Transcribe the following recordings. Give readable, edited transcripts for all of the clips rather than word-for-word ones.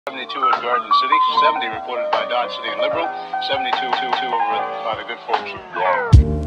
72 at Garden City, 70 reported by Dodge City and Liberal, 72 over by the good folks of Garden.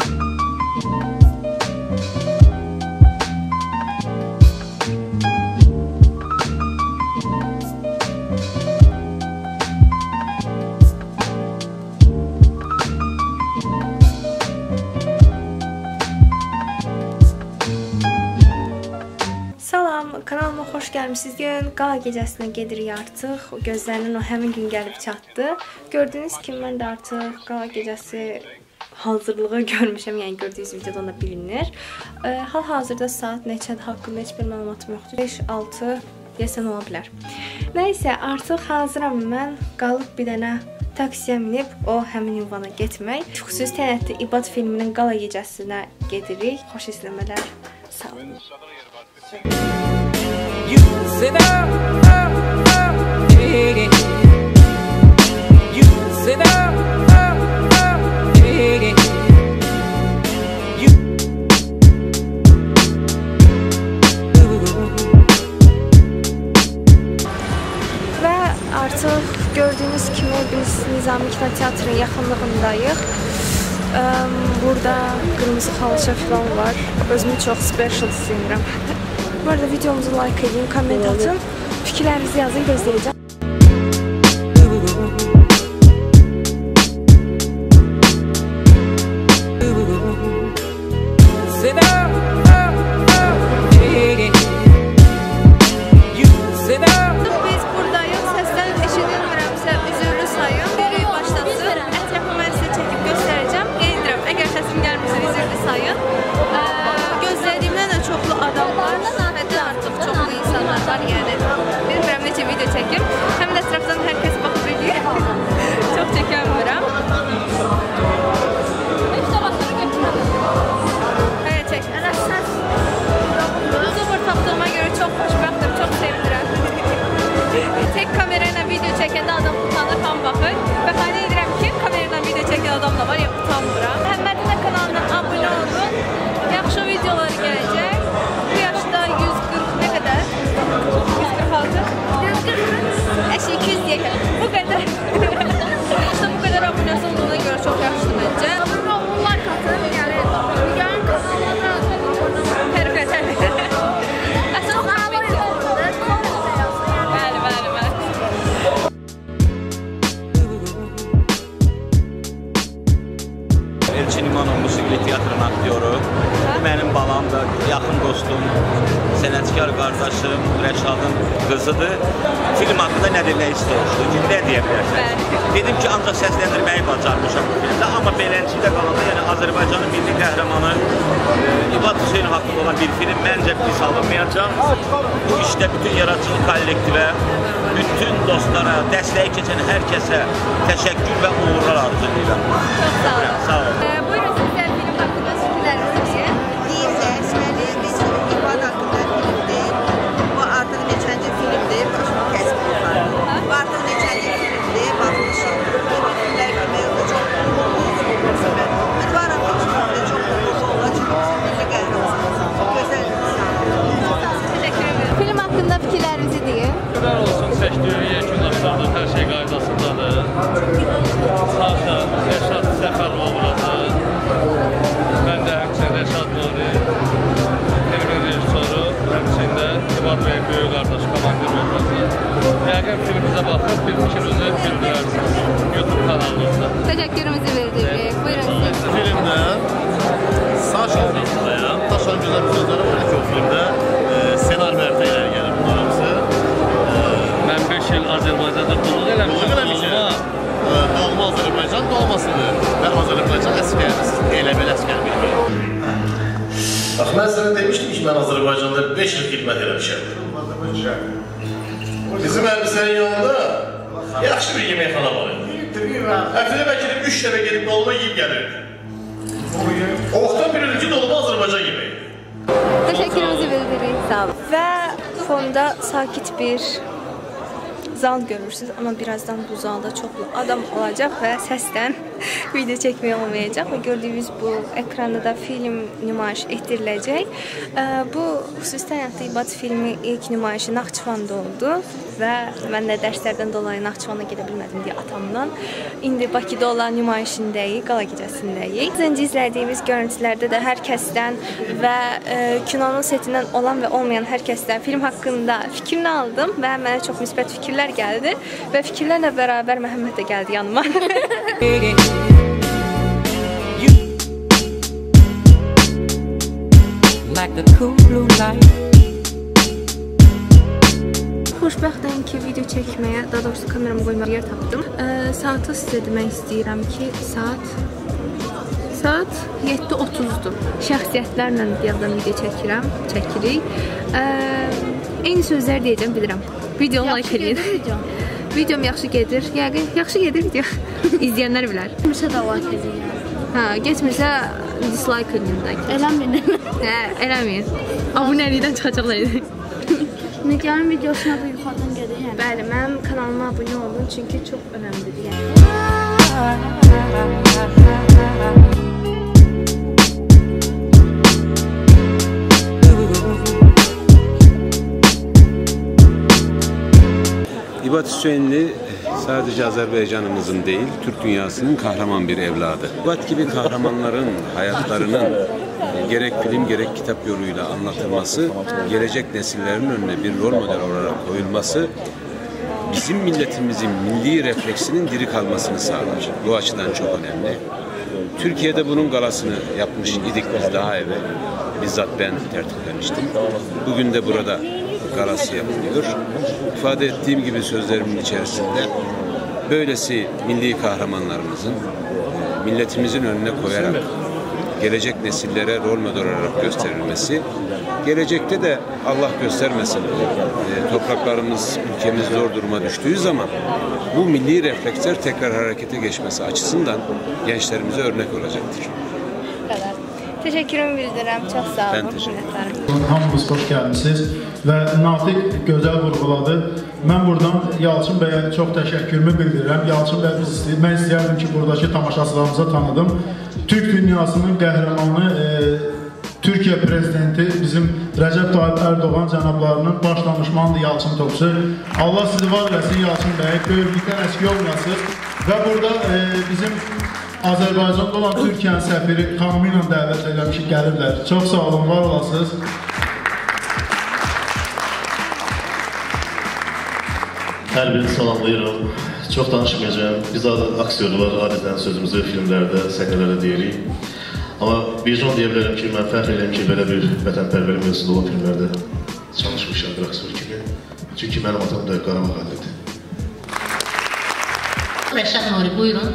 Salam, kanalıma xoş gəlmisiniz. Gün qala gecəsinə gedirik artıq. Gözlənilən o həmin gün gəlib çatdı. Gördüyünüz kimi mən də artıq qala gecəsi hazırlığı görmüşəm. Yəni gördüyünüz videoda da bilinir. Hal-hazırda saat neçədir haqqında heç bir məlumatım yoxdur. 5-6 deyəsən ola bilər. Nəysə, artıq hazıram mən. Qalıb bir dənə taksiyə minib o həmin ünvana getmək. Xüsusi tənətdə İbad filminin qala gecəsinə gedirik. Xoş izləmələr. Sağ olun. You sit up, dig it. You sit up, dig it. You. Və artıq gördüyünüz kimi biz Nizami Kinoteatrın yaxınlığındayıq. Burada qırmızı xalça falan var. Özümü çox special hiss Bu arada videomuzu like edin, komment atın, fikirlərinizi yazın, gözləyəcəm. Biz buradayıq, səsdən eşidilmirəmsə üzürlü sayın. Videoyu başlatsın, ətrafı mən sizə çəkib göstərəcəm. Qeyd edirəm, əgər səsim gəlmirsə üzürlü sayın. Gözlədiyimdən də çoxlu adam var. Çoxlu insanlar var, yəni bilmirəm necə video çəkim. Həm də ətrafdan hər kəs baxıb edir. Çox çəkənmirəm. Hələ çək. Youtuber tapdığıma görə çox xoşbəxtəm, çox sevinirəm. Tek kamerayla video çəkəndə adam utanır, tam baxır. Və xahiş edirəm ki, kamerayla video çəkən adam da var, ya utanmıram. Məhəmmədin kanalına abunə olun. Yaxşı videolar gələcək. Bu yaşda 140 nə qədər? 146? 200 deyək. Bu qədər. İşte bu qədər abunəsi olduğuna görə çox yaxşıdır məncə. Abunə olun, like atın, gəlin kanallara tərifə. Əsas abunə olun. Bəli, bəli, bəli. Elçin İmanov musiqili teatrın aktyoru. Bu mənim balamdır, yaxın dostum, sənətkar qardaşım, Rəşadın qızıdır. Film haqqında nə demək istəyirəm? Nə deyə bilərsən? Dedim ki, ancaq səsləndirməyi bacarmışam bu filmdə, amma beləncədə qalanda, yəni Azərbaycanın milli qəhrəmanı İbad Hüseynov haqqında olan bir film məncə pis alınmayacaq. Bu işdə bütün yaradıcı kollektivə, bütün dostlara, dəstəyi keçən hər kəsə təşəkkür və uğurlar arzulayıram. Çox sağ olun. Sağ olun. Buyurun sizlər film haqqında fikirlərinizi deyin. Deyirlər, biz İbad haqqında filmdir. Bu artıq neçənci filmdir, başımı kəsmək var. Bu artıq neçənci filmdir, baxmışam. Bu filmlər görmək çox uğurlu. Ünvanın başımda çox uğurlu olacaq. Milli qəhrəmanımız. Gözəl insan. Təşəkkür ederim. Film haqqında fikirlərinizi deyin. Şükürlər olsun, çəkdiyi yekunlaşdırdı, hər şey qaydasındadır. Sağda Rəşad Səfərov obrazı, mən də həmçinin Rəşad Nuri, filmin rejissoru, həmçində İbad Bey böyük qardaş, komandir obrazı. Yəqin filmimizə baxıb bir fikrinizi bildirərsiniz YouTube kanalımızda. Təşəkkürümüzü verdik. Buyurun siz. Filmdə Saşa Daşan gözəl bir sözləri var ki, o filmdə ssenar mərtəbələri gəlir bunlar hamısı. Mən 5 il Azərbaycanda qulluq eləmişəm. Doğma Azərbaycan doğmasıdır və Azərbaycan əskərimiz, elə belə əskər bilməyim. Bax, mən sənə demişdim ki, mən Azərbaycanda 5 il xidmət eləmişəm. Bizim əlbisənin yanında yaxşı bir yeməkxana var. Həftədə bəlkə də 3 dəfə gedib dolma yiyib gəlirdi. O vaxtdan bilirdi ki, dolma Azərbaycan yeməyi. Təşəkkürümüzü bildiririk. Sağ olun. Və fonda sakit bir zal görürsünüz, amma birazdan bu zalda çoxlu adam olacaq və səsdən video çəkmək olmayacaq və gördüyünüz bu ekranda da film nümayiş etdiriləcək. Bu xüsusi təyinatlı İbad filmi ilk nümayişi Naxçıvanda oldu və mən də dərslərdən dolayı Naxçıvana gedə bilmədim deyə atamdan. İndi Bakıda olan nümayişindəyik, qala gecəsindəyik. Az öncə izlədiyimiz görüntülərdə də hər kəsdən və kinonun setindən olan və olmayan hər kəsdən film haqqında fikrini aldım və mənə çox müsbət fikirlər gəldi və fikirlərlə bərabər Məhəmməd də gəldi yanıma. Xoşbəxtəm ki, video çəkməyə, daha doğrusu kameramı qoymağa yer tapdım. Saatı sizə demək istəyirəm ki, saat 7:30-dur. Şəxsiyyətlərlə birazdan video çəkirik. Eyni sözlər deyəcəm, bilirəm. Videonu like edin. Videom yaxşı gedir. Yəqin yaxşı gedir video. İzləyənlər bilər. Getmirsə də like edin. Hə, getmirsə dislike edin də. Eləməyin. Hə, eləməyin. Abunəlikdən çıxacaqlar. Nigarın videosuna da yuxarıdan gedin yəni. Bəli, mənim kanalıma abunə olun çünki çox önəmlidir yəni. İbad Hüseynli sadece Azerbaycanımızın değil, Türk dünyasının kahraman bir evladı. İbad gibi kahramanların hayatlarının gerek film gerek kitap yoluyla anlatılması, gelecek nesillerin önüne bir rol model olarak koyulması, bizim milletimizin milli refleksinin diri kalmasını sağlar. Bu açıdan çok önemli. Türkiye'de bunun galasını yapmış idik biz daha evvel. Bizzat ben tertiplemiştim. Bugün de burada galası yapılıyor. İfade ettiğim gibi sözlerimin içerisinde böylesi milli kahramanlarımızın milletimizin önüne koyarak gelecek nesillere rol model olarak gösterilmesi, gelecekte de Allah göstermesin topraklarımız, ülkemiz zor duruma düştüğü zaman bu milli refleksler tekrar harekete geçmesi açısından gençlerimize örnek olacaktır. Teşekkürümü bildirirəm, çox sağ olun. Ben teşekkür ederim. Hamınız xoş gəlmisiniz və Natiq gözəl vurğuladı. Mən buradan Yalçın bəyə çox təşəkkürümü bildirirəm. Yalçın bəy mən istəyərdim ki, buradakı tamaşaçılarımıza tanıdım. Türk dünyasının qəhrəmanı Türkiyə prezidenti bizim Rəcəb Tayyip Erdoğan cənablarının baş danışmanıdır Yalçın Topçu. Allah sizi var eləsin Yalçın bəy, böyüklükdən əski olmasınız və burada bizim Azərbaycanda olan Türkiyənin səfiri xanımı ilə dəvət edirəm ki, gəlirlər. Çox sağ olun, var olasınız. Hər birini salamlayıram. Çox danışmayacağım. Biz aktyorlar adətən sözümüzü filmlərdə, səhnələrdə deyirik. Amma bircə deyə bilərəm ki, mən fəxr edirəm ki, belə bir vətənpərvərlik mövzusunda olan filmlərdə çalışmışam bir aktyor kimi. Çünki mənim atam da Qarabağ xalqidir. Rəşad Nuri, buyurun.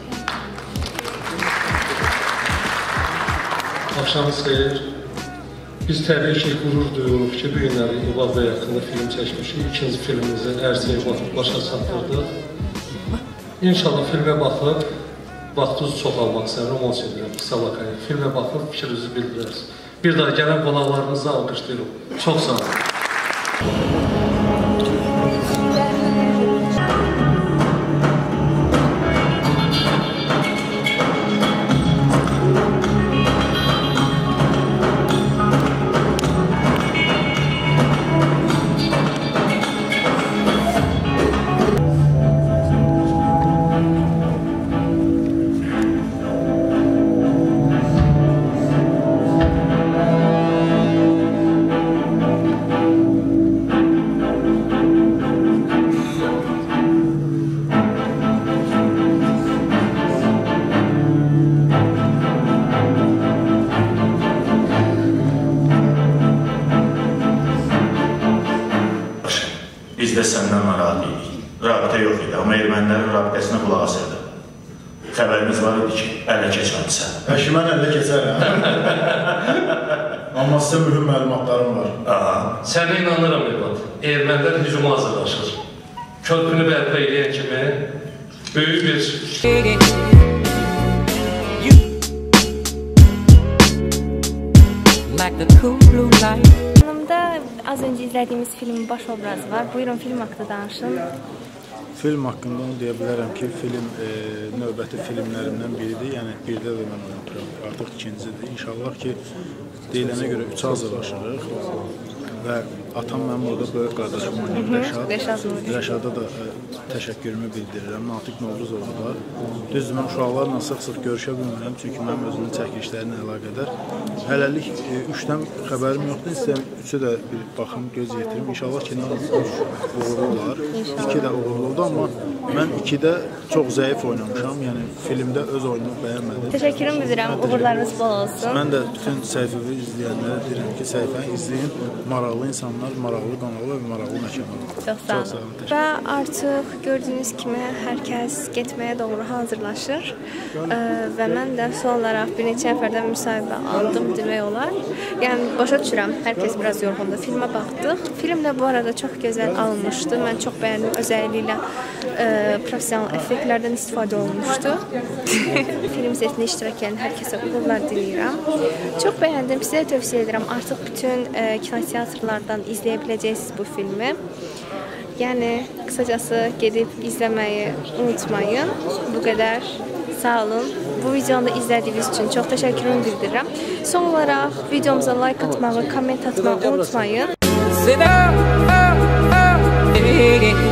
Axşamınız xeyir. Biz təbii ki, qürur duyuruq ki, bu günləri İbad bəy haqqında film çəkmişik. İkinci filmimizi ərzəyə başa çatdırdıq. İnşallah filmə baxıb, vaxtınızı çox almaq istəyirəm, onu edirəm, qısa vakayı. Filmə baxıb, fikrinizi bildirərsiniz. Bir daha gələn qonaqlarınızı alqışlayırım. Çox sağ olun. Biz də səndən narahat idik. Rabitə yox idi, amma ermənilərin rabitəsinə qulaq asırdı. Xəbərimiz var idi ki, ələ keçməlisən. Mən ələ keçərəm. Amma sizə mühüm məlumatlarım var. Sənə inanıram, İbad. Ermənilər hücuma hazırlaşır. Körpünü bərpa edən kimi böyük bir... Yanımda az önce izlediğimiz filmin baş obrazı var. Buyurun film hakkında danışın. Film haqqında onu deyə bilərəm ki, film növbəti filmlərimdən biridir. Yəni birdə də mən oynayıram. Artıq ikincidir. İnşallah ki, deyilənə görə 3 hazırlaşırıq. Və atam mənim orada böyük qardaşım oynayır, Rəşada da təşəkkürümü bildirirəm, Natiq Novruzova da. Düzdür, mən uşaqlarla sıx-sıx görüşə bilmirəm, çünki mənim özümün çəkilişlərinə əlaqədar. Hələlik 3-dən xəbərim yoxdur, istəyəm 3-ü də bir baxım, göz yetirim. İnşallah ki, 3 uğurlu olar, 2 də uğurlu oldu, amma mən 2-də çox zəif oynamışam, yəni filmdə öz oyunumu bəyənmədim. Təşəkkürüm bildirəm, uğurlarınız bol olsun. Mən də bütün səhifəvi izləyənlərə deyirəm ki, səhifəni izləyin, maraqlı insanlar, maraqlı qanalı və maraqlı məkanlar. Çox sağ olun. Və artıq gördüyünüz kimi hər kəs getməyə doğru hazırlaşır və mən də son olaraq bir neçə nəfərdən müsahibə aldım demək olar. Yəni, başa düşürəm, hər kəs biraz yorğundur. Filmə baxdıq. Film də bu arada çox gözəl alınmışdı. Mən çox bəyəndim, özəlliklə professional effektlərdən istifadə olunmuşdu. Film setində iştirak edən hər kəsə uğurlar diləyirəm. Çox bəyəndim, sizə tövsiyə edirəm. Artıq bütün kinoteatrlardan izləyə biləcəksiniz bu filmi. Yəni, qısacası gedib izləməyi unutmayın. Bu qədər. Sağ olun. Bu videonu da izlədiyiniz üçün çox təşəkkürümü bildirirəm. Son olaraq videomuza like atmağı, komment atmağı unutmayın.